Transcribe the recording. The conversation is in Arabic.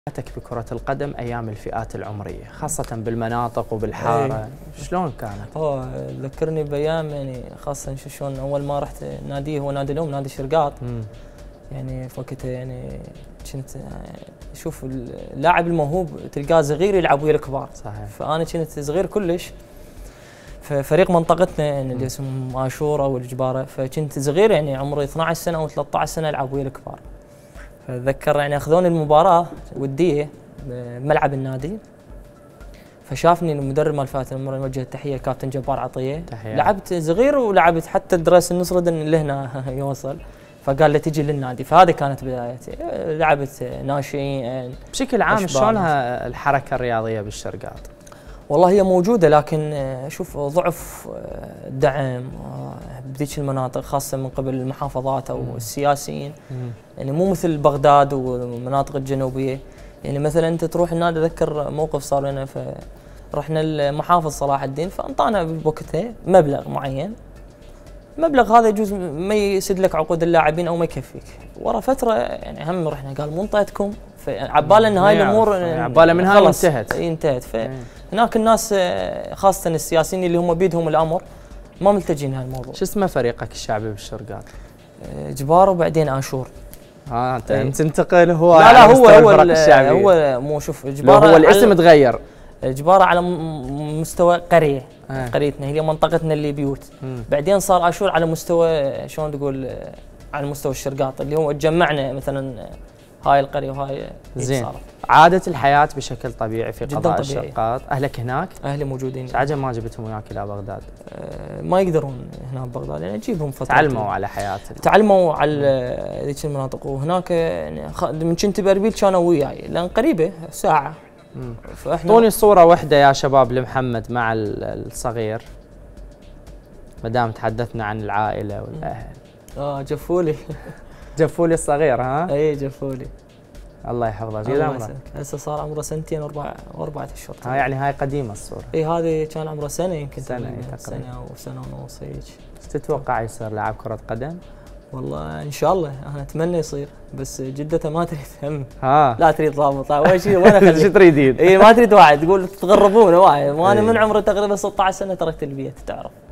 حياتك بكرة القدم أيام الفئات العمرية خاصة بالمناطق وبالحارة شلون كانت؟ ذكرني بأيام يعني خاصة شلون أول ما رحت نادي هو نادي الأم نادي الشرقاط. يعني في وقتها يعني كنت أشوف اللاعب الموهوب تلقاه صغير يلعب ويا الكبار. صحيح. فأنا كنت صغير كلش في فريق منطقتنا يعني اللي اسمه عاشورة والجبارة، فكنت صغير يعني عمري 12 سنة أو 13 سنة ألعب ويا الكبار. فأتذكر يعني أخذوني المباراة ودية بملعب النادي، فشافني المدرب مال فئات العمر نوجه التحية الكابتن جبار عطية. لعبت صغير ولعبت حتى درس النصرد لهنا يوصل، فقال لي تجي للنادي، فهذه كانت بدايتي. لعبت ناشئين. بشكل عام شلون الحركة الرياضية بالشرقاط؟ والله هي موجودة لكن شوف ضعف الدعم بذيك المناطق خاصة من قبل المحافظات أو السياسيين. يعني مو مثل بغداد والمناطق الجنوبية. يعني مثلا أنت تروح النادي، أذكر موقف صار لنا فرحنا المحافظ صلاح الدين فأنطانا بوقتها مبلغ معين. المبلغ هذا يجوز ما يسد لك عقود اللاعبين أو ما يكفيك. ورا فترة يعني هم رحنا قال مو انطيتكم، عبالة ان هاي الامور عبالة من هاي انتهت. فهناك الناس خاصة السياسيين اللي هم بيدهم الامر ما ملتجين هالموضوع. شو اسمه فريقك الشعبي بالشرقاط؟ جبار وبعدين عاشور. انت تنتقل هو لا هو مو شوف جبار هو الاسم تغير. جبارة على مستوى قرية. قريتنا هي منطقتنا اللي بيوت. بعدين صار عاشور على مستوى شلون تقول على مستوى الشرقاط اللي هو تجمعنا مثلا هاي القرية وهاي. زين. عادت الحياة بشكل طبيعي في قضاء الشرقاط. أهلك هناك؟ أهلي موجودين. عجب ما جبتهم وياك إلى بغداد؟ ما يقدرون هنا ببغداد يعني أجيبهم فترة. تعلموا على حياة تعلموا على ذيك المناطق، وهناك يعني من كنت بأربيل كانوا وياي لأن قريبة ساعة. فاحنا اعطوني صورة واحدة يا شباب لمحمد مع الصغير ما دام تحدثنا عن العائلة والأهل. جفولي. جفولي الصغير ها؟ اي جفولي. الله يحفظه. قد عمره؟ هسه صار عمره سنتين واربعة اشهر. يعني هاي قديمة الصورة. اي هذه كان عمره سنة يمكن. سنة او سنة ونص هيك. ايش تتوقع يصير لاعب كرة قدم؟ والله ان شاء الله انا اتمنى يصير، بس جدته ما تريد هم. لا تريد ضابط اول شيء وين اخليه؟ شو تريدين؟ اي ما تريد واحد تقول تغربون واحد، وانا من عمري تقريبا 16 سنة تركت البيت تعرف.